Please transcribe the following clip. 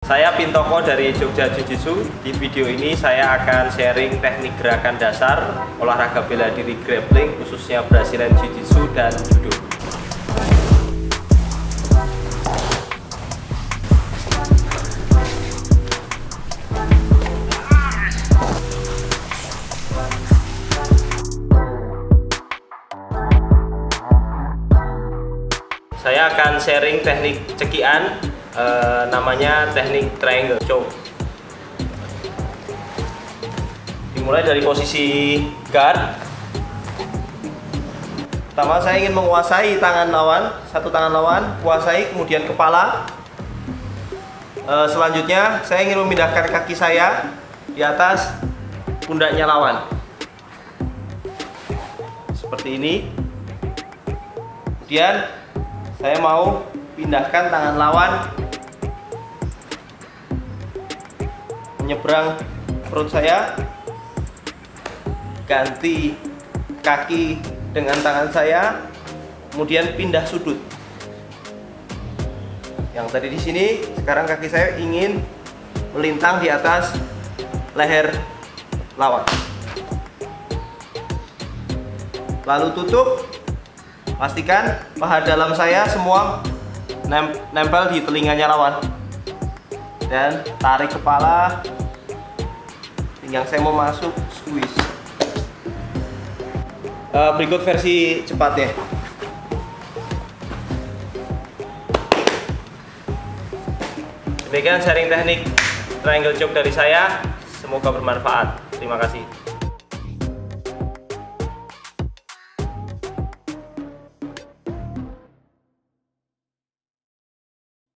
Saya Pintoko dari Jogja Jiu-Jitsu. Di video ini saya akan sharing teknik gerakan dasar olahraga bela diri grappling, khususnya Brazilian Jiu-Jitsu dan Judo. Saya akan sharing teknik cekian, namanya teknik triangle choke. Dimulai dari posisi guard. Pertama saya ingin menguasai tangan lawan, satu tangan lawan, kuasai, kemudian kepala. Selanjutnya saya ingin memindahkan kaki saya di atas pundaknya lawan. Seperti ini. Kemudian saya mau pindahkan tangan lawan menyeberang perut saya, ganti kaki dengan tangan saya, kemudian pindah sudut. Yang tadi di sini, sekarang kaki saya ingin melintang di atas leher lawan. Lalu tutup. Pastikan paha dalam saya semua nempel di telinganya lawan. Dan tarik kepala. Pinggang saya mau masuk, squeeze. Berikut versi cepatnya. Demikian sharing teknik triangle choke dari saya. Semoga bermanfaat. Terima kasih.